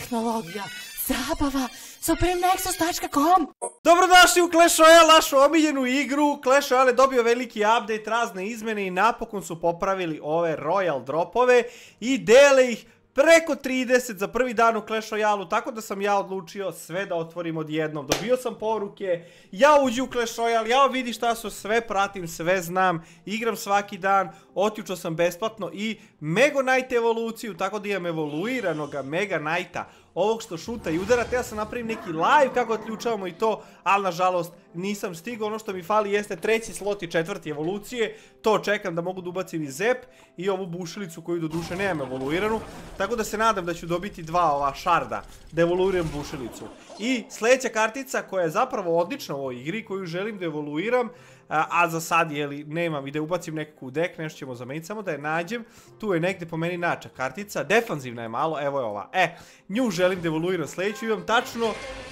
tehnologija, zabava, supremenexus.com. Dobrodošli u Clash Royale, našu omiljenu igru. Clash Royale je dobio veliki update, razne izmene i napokon su popravili ove Royal dropove i dele ih preko 30 za prvi dan u Clash Royale-u, tako da sam ja odlučio sve da otvorim odjednom. Dobio sam poruke, ja uđi u Clash Royale, ja vidi šta su, sve pratim, sve znam, igram svaki dan, otjučao sam besplatno i Mega Knight evoluciju, tako da imam evoluiranoga Mega Knighta, ovog što šuta i udara. Te ja sam napravim neki live kako otključavamo i to, ali nažalost nisam stigao. Ono što mi fali jeste treći slot i četvrti evolucije, to čekam da mogu da ubacim i zep i ovu bušilicu koju do duše nemam evoluiranu, tako da se nadam da ću dobiti dva ova šarda da evoluiram bušilicu. I sljedeća kartica koja je zapravo odlična u ovoj igri, koju želim da evoluiram, a za sad jeli nemam i da ubacim nekakvu dek, nešto ćemo zameniti, samo da je nađem. Tu je negde po meni nača kartica, defanzivna je malo, evo je ova. Nju želim da evoluiram sljedeću, imam tačno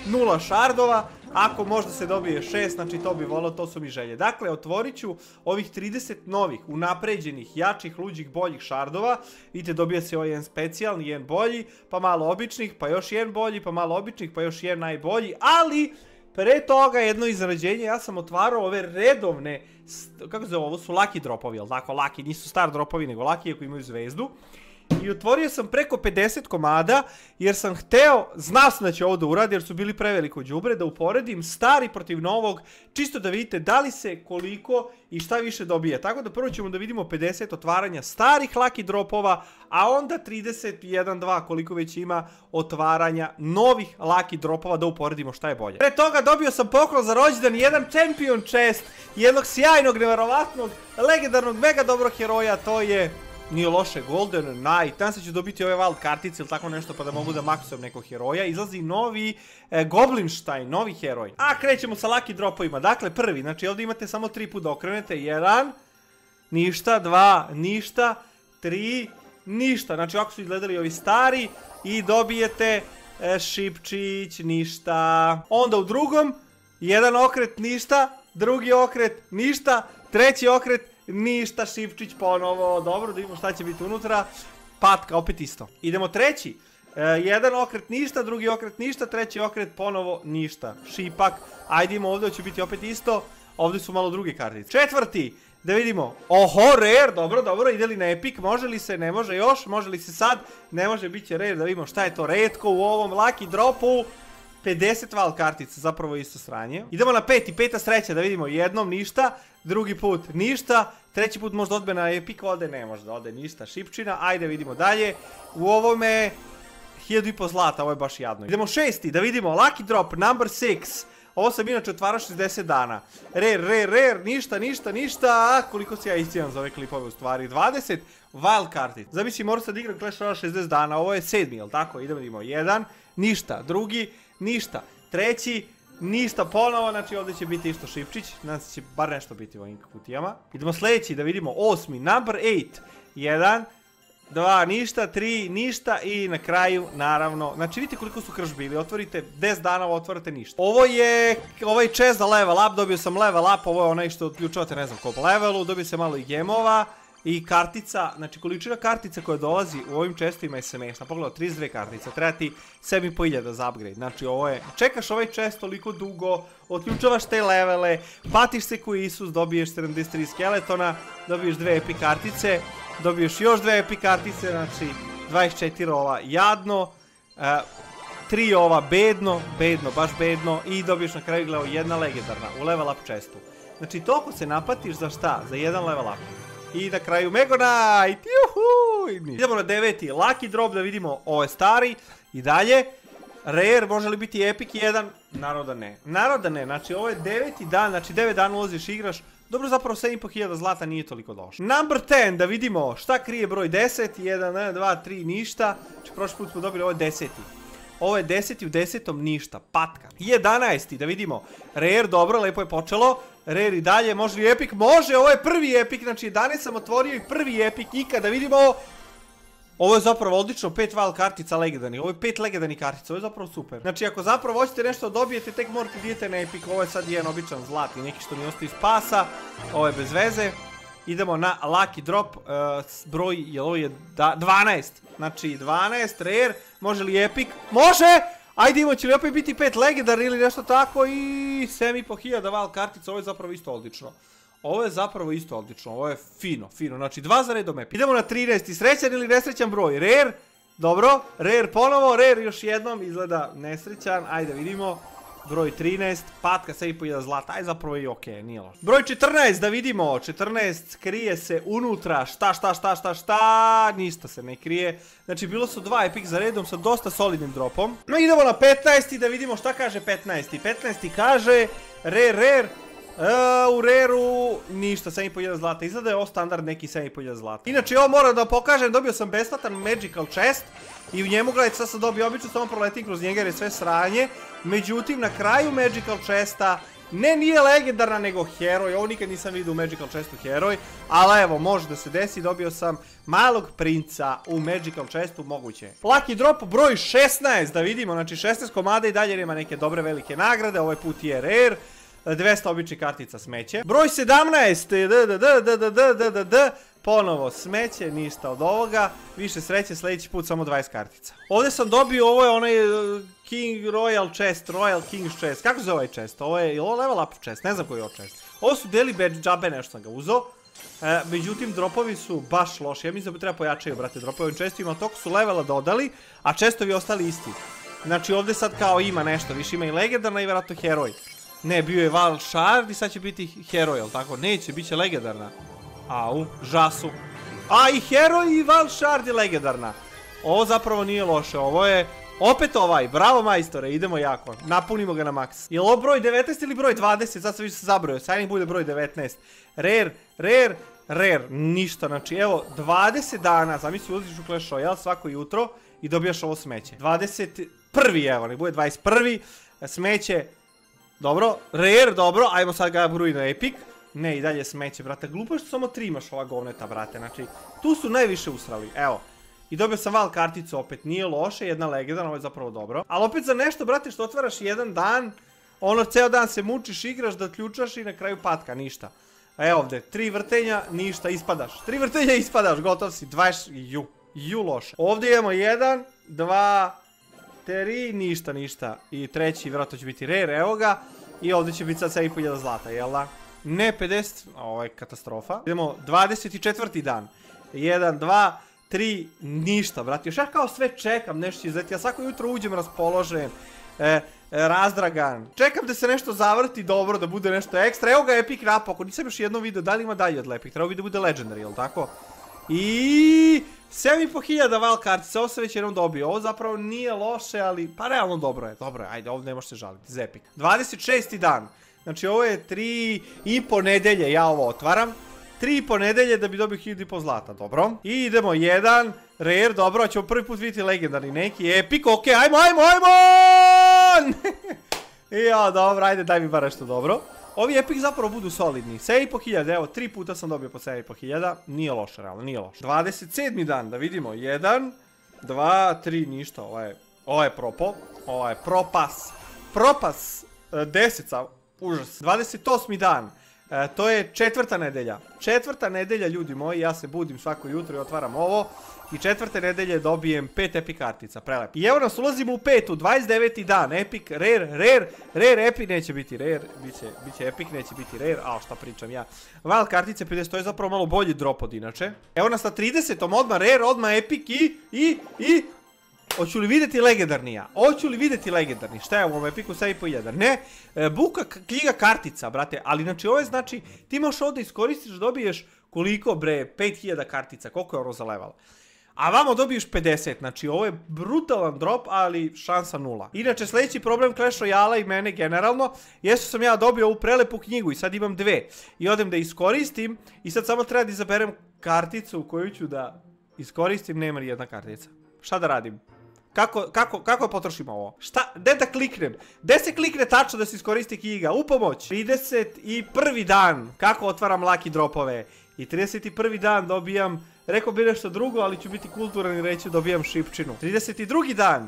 0 šardova, ako možda se dobije 6, znači to bi volao, to su mi želje. Dakle, otvorit ću ovih 30 novih, unapređenih, jačih, luđih, boljih šardova. Vidite, dobija se ovaj jedan specijalni, jedan bolji, pa malo običnih, pa još jedan bolji, pa malo običnih, pa još jedan najbolji, ali pre toga jedno iznenađenje, ja sam otvarao ove redovne, kako se zove, ovo su lucky dropovi, jel tako, lucky, nisu star dropovi, nego lucky ako imaju zvezdu. I otvorio sam preko 50 komada, jer sam hteo, znao sam da će ovo da uradi, jer su bili preveliko đubre, da uporedim stari protiv novog, čisto da vidite da li se, koliko i šta više dobije. Tako da prvo ćemo da vidimo 50 otvaranja starih lucky dropova, a onda 31-2 koliko već ima otvaranja novih lucky dropova, da uporedimo šta je bolje. Pre toga dobio sam poklon za rođendan, jedan champion chest, jednog sjajnog, neverovatnog, legendarnog, mega dobrog heroja, to je... Nije loše, Golden Knight, tam se ću dobiti ove wild kartice ili tako nešto pa da mogu da maksujem nekog heroja. Izlazi novi Goblinstein, novi heroj. A krećemo sa lucky dropovima, dakle prvi, znači ovdje imate samo 3 puta da okrenete, 1, ništa, 2, ništa, 3, ništa. Znači ovako su izgledali ovi stari i dobijete šipčić, ništa. Onda u drugom, jedan okret, ništa, drugi okret, ništa, treći okret, ništa, šipčić ponovo. Dobro, da vidimo šta će biti unutra. Patka, opet isto. Idemo treći. Jedan okret ništa, drugi okret ništa, treći okret ponovo ništa. Šipak. Ajde idemo ovdje, će biti opet isto. Ovdje su malo druge kartice. Četvrti. Da vidimo. Oho, rare, dobro, dobro. Ide li na epic? Može li se? Ne može još. Može li se sad? Ne može, bit će rare. Da vidimo šta je to retko u ovom lucky dropu. 50 val kartica, zapravo isto sranje. Idemo na peti, peta sreća, da vidimo. Jednom ništa, drugi put ništa, treći put možda odbe na epic, ode ne može da ode ništa, šipčina. Ajde vidimo dalje. U ovome 1500 zlata, ovo je baš jadno. Idemo šesti, da vidimo. Lucky drop, number 6. Ovo sam inače otvarao 60 dana. Rare, rare, rare, ništa, ništa, ništa. A koliko se ja iscijam za ove klipove u stvari. 20 wild kartica. Zamislim, moram sad igram Clash Royale 60 dana, ovo je 7, jel tako? Idemo, vidimo. Jedan, ništa, drugi, ništa, treći, ništa ponovo, znači ovdje će biti isto šipčić, nadam se će bar nešto biti u ovim kutijama. Idemo sljedeći, da vidimo, 8, number 8, 1, 2, ništa, 3, ništa i na kraju, naravno, znači vidite koliko su krš bili, otvorite 10 dana, otvorite ništa. Ovo je, ovaj chest za level up, dobio sam level up, ovo je onaj što odključavate ne znam koliko levelu, dobio sam malo i gemova. I kartica, znači količina kartica koja dolazi u ovim čestovima je smešna. Pogledaj, 32 kartica, treba ti 7500 za upgrade. Znači ovo je, čekaš ovaj čest toliko dugo, otključavaš te levele, patiš se ko Isus, dobiješ 73 skeletona, dobiješ 2 epic kartice, dobiješ još 2 epic kartice, znači 24 ova jadno, 3 ova bedno, bedno, baš bedno i dobiješ na kraju gledao jedna legendarna u level up čestu. Znači toliko se napatiš za šta? Za jedan level up. I na kraju Mega Knight, juhu! Idemo na 9. Lucky drop, da vidimo, ovo je stari. I dalje, rare, može li biti epic 1? Naravno da ne. Naravno da ne, znači ovo je 9. dan, znači 9 dana ulaziš, igraš. Dobro, zapravo 7500 zlata nije toliko došlo. Number 10, da vidimo šta krije broj 10. 1, 2, 3, ništa. Znači prošli put smo dobili, ovo je 10. Ovo je 10. u 10. ništa, patka. 11. da vidimo, rare, dobro, lepo je počelo. Rare i dalje, može li epic? Može, ovo je prvi epic, znači 11 sam otvorio i prvi epic ikada, da vidimo. Ovo je zapravo odlično, 5 wild kartica legendarnih, ovo je 5 legendarnih kartica, ovo je zapravo super. Znači ako zapravo hoćete nešto dobijete, tek morate idete na epic, ovo je sad jedan običan zlatni, neki što mi ostaje iz pasa, ovo je bez veze. Idemo na Lucky Drop, broj je 12. Znači 12, rare, može li epic? Može! Ajde imamo, će li opet biti 5 legendar ili nešto tako i 7500 val kartica, ovo je zapravo isto odlično. Ovo je zapravo isto odlično, ovo je fino, znači 2 za redom epic. Idemo na 13. Srećan ili nesrećan broj? Rare, dobro, rare ponovo, rare još jednom, izgleda nesrećan, ajde vidimo. Broj 13, patka 7500 zlata, aj zapravo i okej, nije loš. Broj 14, da vidimo, 14 krije se unutra, šta, ništa se ne krije. Znači bilo su 2 epic za redom sa dosta solidnim dropom. No idemo na 15 i da vidimo šta kaže 15. 15 kaže, rare, u rareu ništa, 7500 zlata, izgleda je ovo standard neki 7500 zlata. Inače ovo moram da pokažem, dobio sam besplatan magical chest i u njemu, gledajte, sad sam dobio obično, samo proletim kroz njega jer je sve sranje. Međutim, na kraju magical chesta, nije legendarna nego heroj, ovo nikad nisam vidio u magical chestu heroj, ali evo, može da se desi, dobio sam malog princa u magical chestu, moguće. Lucky drop broj 16, da vidimo, znači 16 komada i dalje nema neke dobre velike nagrade, ovaj put je rare. 200 običnih kartica smeće. Broj 17, ponovo smeće, ništa od ovoga. Više sreće, sljedeći put samo 20 kartica. Ovdje sam dobio, ovo je onaj King Royal Chest, Royal King's Chest. Kako se zove ovaj chest? Ovo je level up chest, ne znam koji je ovo chest. Ovo su deli džabe, nešto sam ga uzeo. Međutim, dropovi su baš loši. Ja mislim da treba pojačaju, brate, dropovi ovim chestovima. Toliko su levela dodali, a chestovi ostali isti. Znači ovdje sad kao ima nešto, više ima i legendarna i vjerojatno heroj. Ne, bio je Val Shard i sad će biti heroj, jel tako? Neće, bit će legendarna. Au, žasu. A i heroj i Val Shard je legendarna. Ovo zapravo nije loše, ovo je opet ovaj, bravo majstore, idemo jako. Napunimo ga na maks. Je li ovo broj 19 ili broj 20? Sad sam više se zabrojao, sad nek bude broj 19. Rare, ništa, znači evo, 20 dana, zamisli uziš u Clash Royale svako jutro i dobijaš ovo smeće. 21. evo, nek bude 21. Smeće. Dobro, rare, dobro, ajmo sad ga bruji na epic. Ne, i dalje smeće, brate, glupo što samo 3 imaš ova govneta, brate, znači, tu su najviše usrali, evo. I dobio sam val karticu opet, nije loše, jedna legendarna, ovo je zapravo dobro. Ali opet za nešto, brate, što otvaraš jedan dan, ono, ceo dan se mučiš, igraš, da ključaš i na kraju patka, ništa. A evo ovdje, 3 vrtenja, ništa, ispadaš. 3 vrtenja ispadaš, gotov si, 20, ju loše. Ovdje imamo 1, 2, 3, ništa. I treći, vjerojatno će biti rare, evo ga. I ovdje će biti sad 7500 zlata, jel da? Ne, 50, ovo je katastrofa. Idemo, 24. dan. 1, 2, 3, ništa, brati. Još ja kao sve čekam, nešto će izleti. Ja svako jutro uđem raspoložen, razdragan. Čekam da se nešto zavrti dobro, da bude nešto ekstra. Evo ga epic napokon, nisam još jedno video, da li ima dalje od epic. Treba bi da bude legendary, jel tako? I 7500 val kartice, ovo se već jednom dobio. Ovo zapravo nije loše, ali pa realno dobro je, ajde, ovdje ne može se žaliti, za epic. 26. dan, znači ovo je 3,5 nedelje, ja ovo otvaram. 3,5 nedelje da bi dobio 1500 zlata, dobro. I idemo 1, rare, dobro, ćemo prvi put vidjeti legendarni neki, epic, okej, ajmo! Ja, dobro, ajde, daj mi bar nešto dobro. Ovi epic zapravo budu solidni, 7500, evo, 3 puta sam dobio po 7500, nije loše, realno, nije loše. 27. dan, da vidimo, 1, 2, 3, ništa, ovo je propo, ovo je propas, 10, užas. 28. dan, to je 4. nedelja, 4. nedelja, ljudi moji, ja se budim svako jutro i otvaram ovo. I 4. nedelje dobijem 5 epic kartica, prelep. I evo nas, ulazimo u 5. 29. dan, epic, rare, epic, neće biti rare, bit će epic, neće biti rare, a šta pričam ja. Val kartice 50, to je zapravo malo bolji drop od inače. Evo nas na 30. odmah rare, odmah epic i... Hoću li vidjeti legendarnija? Hoću li vidjeti legendarni? Šta je u ovom epiku 7500? Ne, buka knjiga kartica, brate, ali znači ovo je znači, ti možeš ovdje iskoristiš da dobiješ koliko bre, 5000 kartica, koliko je ono za level? A vamo dobiješ 50, znači ovo je brutalan drop, ali šansa 0. Inače, sljedeći problem Clash Royale i mene generalno, jesu sam ja dobio ovu prelepu knjigu i sad imam 2. I odem da iskoristim i sad samo treba da izaberem karticu koju ću da iskoristim, nema ni jedna kartica. Šta da radim? Kako potrošim ovo? Šta? Gde da kliknem? Gde se klikne tačno da se iskoristi knjiga? U pomoć! 31. dan, kako otvaram lucky dropove. I 31. dan dobijam, rekao bi nešto drugo, ali ću biti kulturan i reći dobijam šipčinu. 32. dan,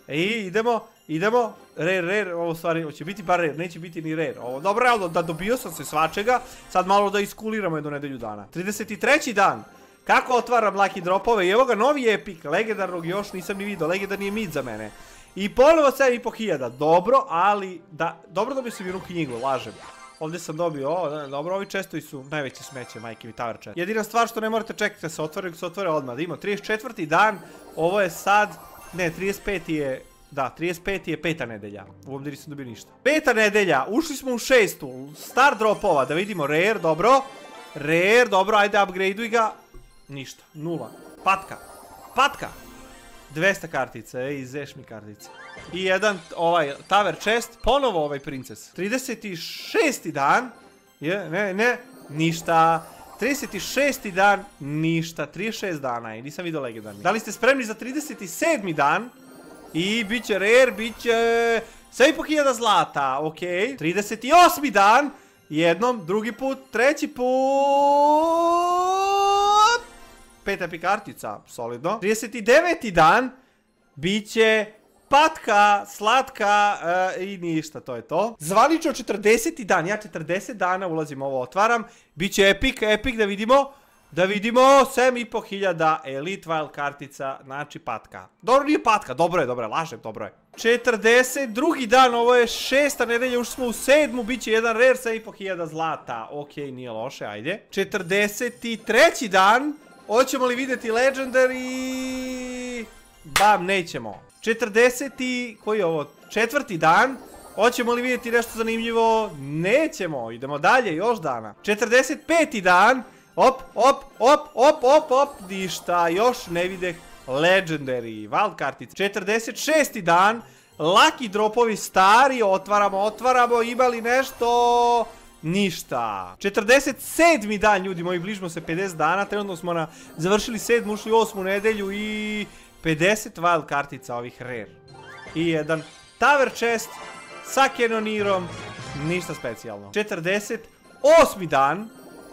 idemo, rare, ovo stvari, hoće biti bar rare, neće biti ni rare. Ovo, dobro, da dobio sam se svačega, sad malo da iskuliramo jednu nedelju dana. 33. dan, kako otvaram lucky dropove i evo ga novi epic, legendarnog još nisam ni vidio, legendarni je mid za mene. I ponovo 7500, dobro, ali, dobro dobio sam jednu knjigu, lažem. Ovdje sam dobio, dobro, ovi čestovi su najveće smeće, majke mi tower chest. Jedina stvar što ne morate čekati da se otvore, se otvore odmah. Da imamo 34. dan, ovo je sad, ne, 35. je, da, 35. je 5. nedelja. U ovom nisam dobio ništa. 5. nedelja, ušli smo u 6. Star dropova, da vidimo, rare, dobro. Rare, dobro, ajde upgradeuj ga. Ništa, 0. Patka. 200 kartice, izeš mi kartice. I jedan, tower chest, ponovo ovaj princes. 36. dan, ništa. 36. dan, ništa. 36 dana je, nisam vidio legendarni. Da li ste spremni za 37. dan? I bit će rare, bit će 7500 zlata, ok. 38. dan, jednom, drugi put, treći put. 5 epic kartica, solidno. 39. dan, bit će patka, slatka i ništa, to je to. Zvanično 40. dan, ja 40 dana ulazim ovo, otvaram. Biće epic, da vidimo, 7500 elite wild kartica, znači patka. Dobro, nije patka, dobro je, lažem, dobro je. 42. dan, ovo je 6. nedelja, ušli smo u 7. bit će jedan rare, 7500 zlata. Ok, nije loše, ajde. 43. dan, hoćemo li vidjeti legendary? Bam, nećemo. 40. koji je ovo? 4. dan. Hoćemo li vidjeti nešto zanimljivo? Nećemo. Idemo dalje, još dana. 45. dan. Op. Ništa, još ne videh legendary. Wild kartice. 46. dan. Lucky dropovi stari. Otvaramo. Ima li nešto? Ništa. 47. dan, ljudi moji, bližimo se 50 dana. Trenutno smo završili 7. ušli 8. nedelju i 50 wild kartica ovih rare. I jedan tower chest sa kanonirom, ništa specijalno. 48. dan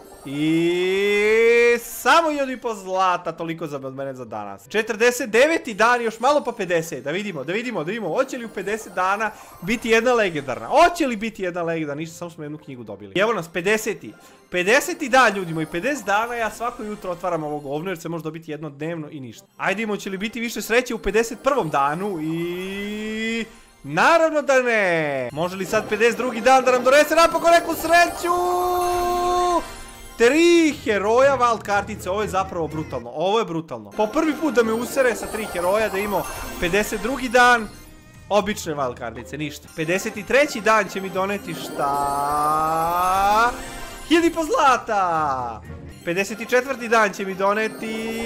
i samo 1,5 zlata, toliko od mene za danas. 49. dan, još malo pa 50, da vidimo, hoće li u 50 dana biti jedna legendarna. Hoće li biti jedna legendarna, ništa, samo smo jednu knjigu dobili. Evo nas, 50. 50. dan, ljudi moji, 50 dana ja svako jutro otvaram ovo govno jer se može dobiti jedno dnevno i ništa. Ajde, će li biti više sreće u 51. danu i... naravno da ne! Može li sad 52. dan da nam donese napokon neku sreću? 3 heroja wild kartice, ovo je zapravo brutalno, Po prvi put da me usere sa 3 heroja, da imamo 52. dan, obične wild kartice, ništa. 53. dan će mi doneti šta? 1,5 zlata! 54. dan će mi doneti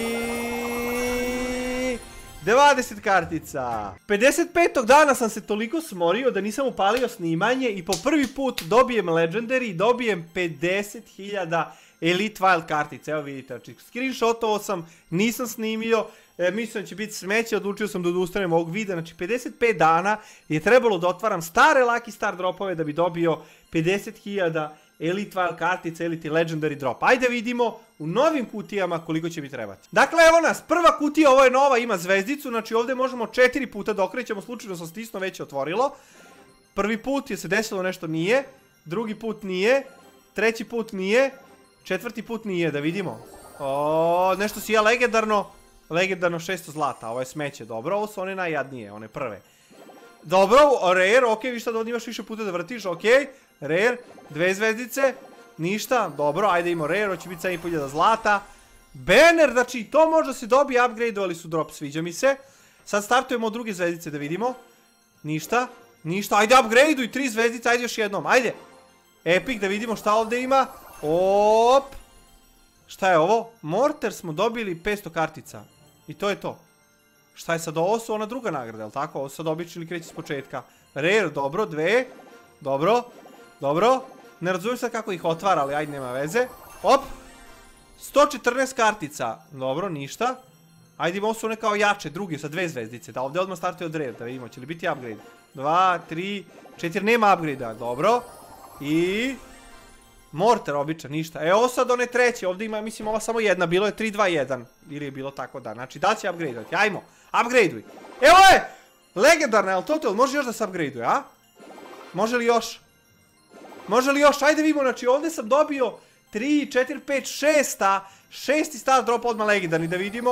20 kartica. 55. dana sam se toliko smorio da nisam upalio snimanje i po prvi put dobijem legendary, dobijem 50.000 elite wild kartice. Evo vidite, znači screenshotovo sam, nisam snimio, mislim da će biti smeće, odlučio sam da odustanem ovog videa. Znači 55 dana je trebalo da otvaram stare lucky star dropove da bi dobio 50.000 elite wild kartice, elite legendary drop. Ajde vidimo u novim kutijama koliko će mi trebati. Dakle, evo nas, prva kutija, ovo je nova, ima zvezdicu, znači ovdje možemo 4 puta da okrećemo, slučajno sam stisno već otvorilo. Prvi put je se desilo nešto nije, drugi put nije, treći put nije, četvrti put nije, da vidimo. Nešto sija legendarno, legendarno 600 zlata, ovo je smeće, dobro, ovo su one najjadnije, one prve. Dobro, rare, ok, vi šta da ovdje imaš više puta da vrtiš, ok, rare, 2 zvezdice, ništa, dobro, ajde imamo rare, ovo će biti 7.500 zlata. Banner, znači to možda se dobije, upgradeovali su drop, sviđa mi se. Sad startujemo od druge zvezdice da vidimo. Ništa, ajde upgradeuj, 3 zvezdice, ajde još jednom, ajde. Epic, da vidimo šta ovdje ima. Op. Šta je ovo? Mortar smo dobili 500 kartica. I to je to. Šta je sad ovo? Su ona druga nagrada, jel tako? Ovo sad obično ili kreći s početka. Rare, dobro, 2. Dobro. Ne razumijem sad kako ih otvara, ali ajde, nema veze. Op. 114 kartica. Dobro, ništa. Ajde, ovo su one kao jače, druge sa 2 zvezdice. Da, ovdje odmah startuje od rare, da vidimo, će li biti upgrade. 2, 3, 4, nema upgrade-a, dobro. I... Mortar običan, ništa. Ovo sad one treće, ovdje ima, mislim, ova samo jedna, bilo je 3, 2, 1. Ili je bilo tako da, znači da će upgradeovati, ajmo, upgradeuj. Evo je! Legendarna, jel to? Može još da se upgradeuje, a? Može li još? Može li još? Ajde vidimo, znači ovdje sam dobio 3, 4, 5, 6, 6 star drop odmah legendarni, da vidimo.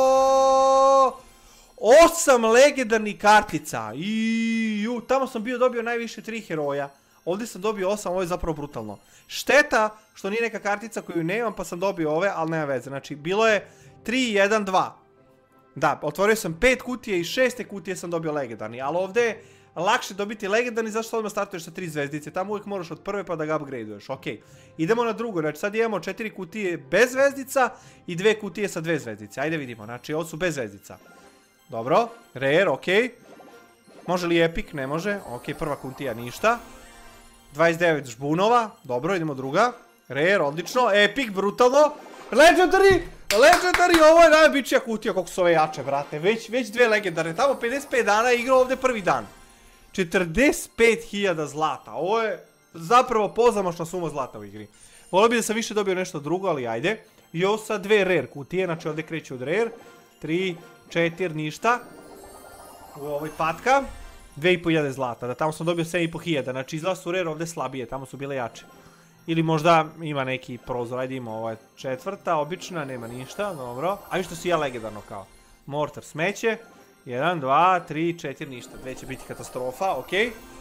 8 legendarnih kartica. Tamo sam dobio najviše 3 heroja. Ovdje sam dobio 8, ovo je zapravo brutalno. Šteta što nije neka kartica koju nemam pa sam dobio ove, ali nema veze. Znači bilo je 3, 1, 2. Da, otvorio sam 5 kutije i 6 kutije sam dobio legendarni, ali ovdje je lakše dobiti legendarni, zašto odmah startuješ sa 3 zvezdice, tamo uvijek moraš od prve pa da ga upgradeuješ, ok. Idemo na drugo, znači sad imamo 4 kutije bez zvezdica i 2 kutije sa 2 zvezdice, ajde vidimo, znači ovo su bez zvezdica. Dobro, rare, ok. Može li epic? Ne može, ok, prva kutija ništa. 29 žbunova, dobro, idemo druga. Rare, odlično, epic, brutalno. Legendary, ovo je najobičnija kutija, koliko su ove jače, brate, već 2 legendarne, tamo 55 dana je igrao ovdje prvi dan. 45.000 zlata, ovo je zapravo pozamašna suma zlata u igri. Volio bi da sam više dobio nešto drugo, ali ajde. I ovo sad 2 rare kutije, znači ovdje kreće od rare. 3, 4, ništa. U ovoj patka. 2.500 zlata, da tamo sam dobio 7.500, znači izgleda su rare ovdje slabije, tamo su bile jače. Ili možda ima neki prozor, ajde ima ova četvrta, obična, nema ništa, dobro. A što si ja legendarno kao. Mortar smeće. 1, 2, 3, 4, ništa. 2 će biti katastrofa, ok.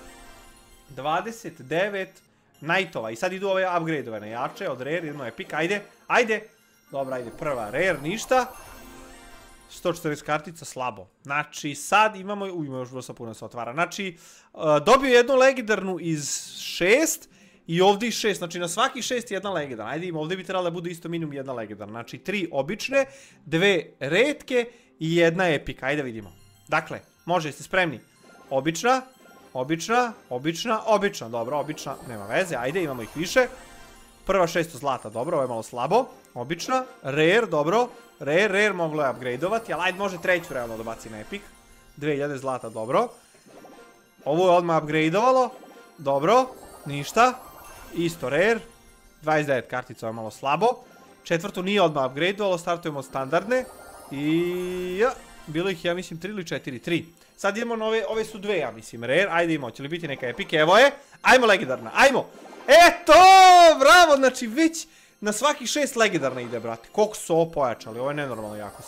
29 Knightova. I sad idu ove upgradeovane jače od rare, idemo epic, ajde. Dobro, ajde, prva rare, ništa. 140 kartica, slabo. Znači sad imamo, ima još dosta puno se otvara. Znači, dobio jednu legendarnu iz 6 i ovdje iz 6. Znači na svaki 6 jedna legendarna. Ajde imamo, ovdje bi trebalo da bude isto minimum jedna legendarna. Znači 3 obične, 2 retke i jedna epika. Ajde vidimo. Dakle, može, jeste spremni? Obična. Dobro, obična, nema veze. Ajde, imamo ih više. Prva 600 zlata, dobro, ovo je malo slabo. Obična. Rare, dobro. Rare moglo je upgradeovati, ali ajde može treću realno dobaci na epic. 2000 zlata, dobro. Ovo je odmah upgradeovalo. Dobro, ništa. Isto rare. 29 kartica, ovo je malo slabo. Četvrtu nije odmah upgradeovalo, startujemo od standardne. I bilo ih, ja mislim, 3 ili 4, 3. Sad idemo na ove su 2, ja mislim, rare. Ajde imamo, će li biti neka epic? Evo je. Ajmo legendarna, ajmo. Eto, bravo, znači već na svakih 6 legendarna ide, brate. Koliko su ovo pojačali, ovo je nenormalno jako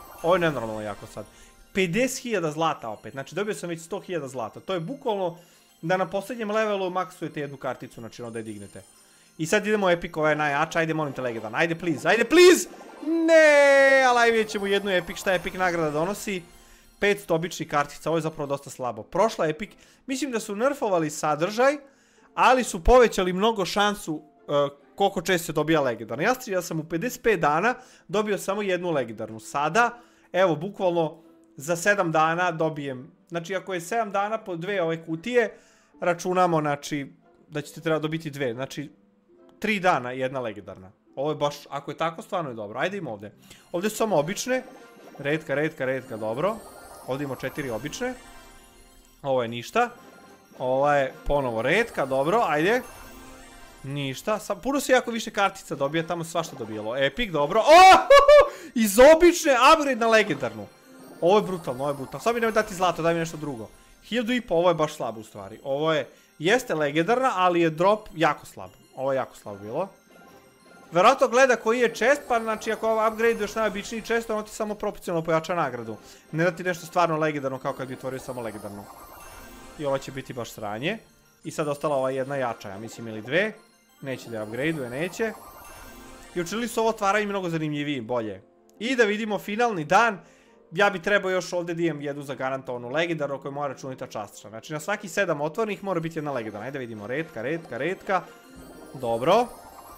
sad. 50.000 zlata opet, znači dobio sam već 100.000 zlata. To je bukvalno da na posljednjem levelu maksujete jednu karticu, znači onda je dignete. I sad idemo epic, ova je najjača, ajde molim te legendarna, ajde please. Ne, ali vidjet ćemo jednu epic, šta epic nagrada donosi. 500 običnih kartica, ovo je zapravo dosta slabo. Prošla epic, mislim da su nerfovali sadržaj, ali su povećali mnogo šansu koliko često se dobija legendarna. Ja sam u 55 dana dobio samo jednu legendarnu. Sada, evo, bukvalno za 7 dana dobijem, znači ako je 7 dana po 2 ove kutije, računamo, znači, da ćete treba dobiti 2, znači 3 dana jedna legendarna. Ovo je baš, ako je tako, stvarno je dobro. Ajde imamo ovdje. Ovdje su samo obične. Retka, dobro. Ovdje imamo 4 obične. Ovo je ništa. Ovo je ponovo retka, dobro, ajde. Ništa, puno se jako više kartica dobija, tamo svašta dobijalo. Epic, dobro. Iz obične upgrade na legendarnu. Ovo je brutalno, Sad mi nemoj dati zlato, daj mi nešto drugo. 1500, ovo je baš slabo u stvari. Ovo je, jeste legendarna, ali je drop jako slab. Ovo je jako slabo bilo. Vjerojatno gleda koji je čest, pa znači ako upgradeuješ najobičniji čest, ono ti samo proporcionalno pojača nagradu. Ne da ti nešto stvarno legendarno kao kad bi otvorio samo legendarno. I ova će biti baš sranje. I sad ostala ova jedna jača, ja mislim, ili 2. Neće da je upgradeuje, neće. I učinili su ovo otvaranje mnogo zanimljiviji, bolje. I da vidimo finalni dan. Ja bi trebao još ovdje da imam jednu zagarantovanu legendarnu koju mora računiti častična. Znači na svaki 7 otvornih mora biti jedna legendarna. Ajde vidimo, retka. Dobro.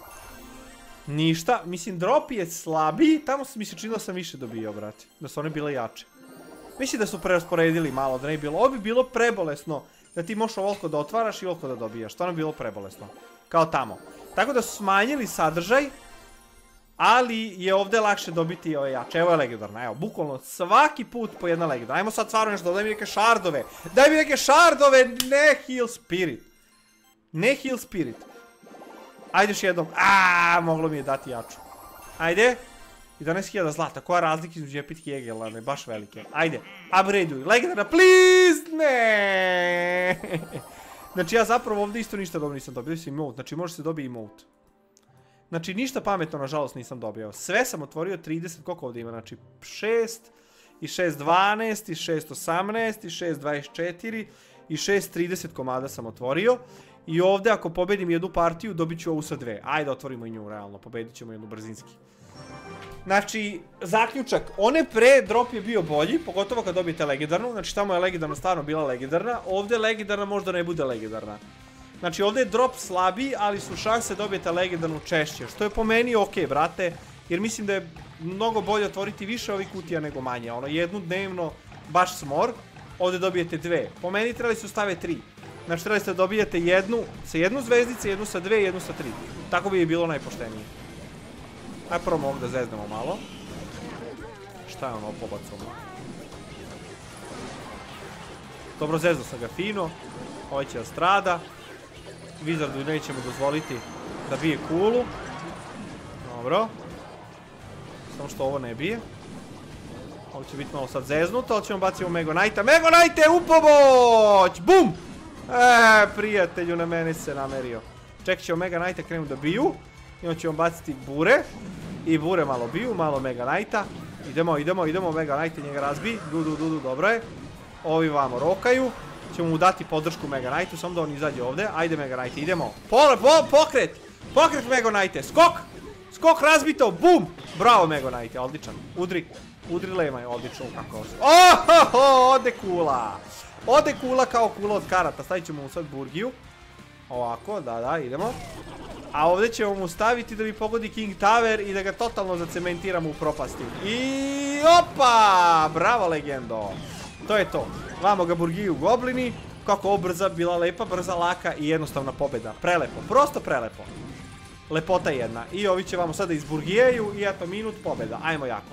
Ništa, mislim drop je slabiji, tamo mi se činilo da sam više dobio, brate. Da su one bile jače. Mislim da su prerasporedili malo, da ne bi bilo. Ovo bi bilo prebolesno da ti možeš ovoliko da otvaraš i ovoliko da dobijaš. To bi bilo prebolesno. Kao tamo. Tako da su smanjili sadržaj, ali je ovdje lakše dobiti ove jače. Evo je legendarna, evo, bukvalno svaki put po jedna legendarna. Ajmo sad stvarno nešto, daj mi neke šardove. Ne heal spirit. Ajde još jednom. Moglo mi je dati jaču. Ajde. 11.000 zlata, koja razlika između Epic i Egelane, baš velike. Ajde, upgrade-uj, legendarna, please, ne. Znači ja zapravo ovdje isto ništa dobro nisam dobio, si emote, znači može se dobiti emote. Znači ništa pametno nažalost nisam dobio, sve sam otvorio 30, koliko ovdje ima, znači 6 i 6 12 i 6 18 i 6 24 i 6 30 komada sam otvorio. I ovdje ako pobedim jednu partiju dobit ću ovu sa 2, ajde otvorimo i nju realno, pobedit ćemo jednu brzinski. Znači, zaključak, one pre drop je bio bolji, pogotovo kad dobijete legendarnu, znači tamo je legendarna stvarno bila legendarna, ovdje legendarna možda ne bude legendarna. Znači ovdje je drop slabiji, ali su šanse dobijete legendarnu češće, što je po meni okej, brate, jer mislim da je mnogo bolje otvoriti više ovih kutija nego manje, ono jednu dnevno baš smor, ovdje dobijete 2, po meni trebali su stave 3, znači trebali ste da dobijete jednu sa jednu zvezdice, jednu sa 2 i jednu sa 3, tako bi je bilo najpoštenije. Ajde prvo mogu da zeznemo malo. Šta je ono pobacano? Dobro, zezno sam ga fino. Ovo će da strada. Wizardu nećemo dozvoliti da bije kulu. Dobro. Samo što ovo ne bije. Ovo će biti malo sad zeznuto, ali ćemo baciti u Mego Knighta. Mego Knighte, u pomoć! Bum! Prijatelju, na mene se namerio. Čekat ćemo Mega Knighta, krenu da biju. I onda ćemo baciti bure. I bure malo biju, malo Mega Knighta. Idemo, Mega Knight njega razbi. Du, dobro je. Ovi vamo rokaju. Ćemo mu dati podršku Mega Knightu, samo da on izađe ovdje. Ajde Mega Knight, idemo. Pokret! Pokret Mega Knighte, skok! Skok razbito, bum! Bravo Mega Knighte, odličan. Udri lemaj, odlično kako se. Ohoho, ode kula! Ode kula kao kula od karata, stavit ćemo mu sad burgiju. Ovako, da, idemo. A ovdje ćemo mu staviti da mi pogodi King Tower i da ga totalno zacementiramo u propasti. I opa! Bravo legendo! To je to. Vamo ga burgiju goblini. Kako ovo brza, bila lepa, brza, laka i jednostavna pobjeda. Prelepo, prosto prelepo. Lepota jedna. I ovi će vamo sada izburgijaju i eto minut pobjeda. Ajmo jako.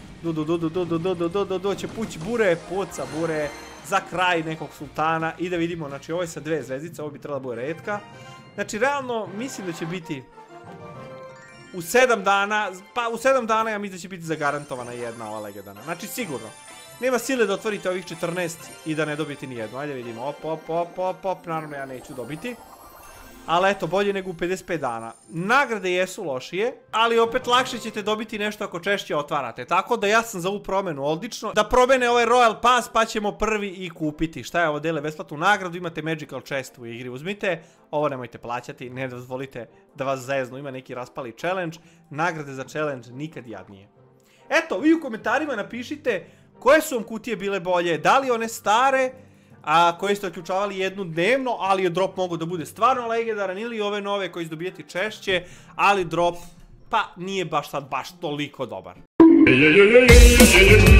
Će pući bure, puca bure. Za kraj nekog sultana. I da vidimo, znači ovo je sa 2 zvezdice, ovo bi trebala bude retka. Znači realno mislim da će biti u 7 dana, pa u 7 dana ja mislim da će biti zagarantovana jedna ova legendarna. Znači sigurno. Nema sile da otvorite ovih 14 i da ne dobijete ni jednu. Ajde vidimo, op, naravno ja neću dobiti. Ali eto, bolje nego u 55 dana. Nagrade jesu lošije, ali opet lakše ćete dobiti nešto ako češće otvarate. Tako da ja sam za ovu promjenu odlično. Da promene ovaj Royal Pass pa ćemo prvi i kupiti. Šta je ovo, dele besplatnu nagradu, imate Magical Chest u igri, uzmite. Ovo nemojte plaćati, ne dozvolite da vas zeznu, ima neki raspali challenge. Nagrade za challenge nikad jadnije. Eto, vi u komentarima napišite koje su vam kutije bile bolje, da li one stare, a koje ste otključavali jednu dnevno, ali je drop mogu da bude stvarno legendaran, ili ove nove koji dobijete češće, ali drop pa nije baš sad baš toliko dobar.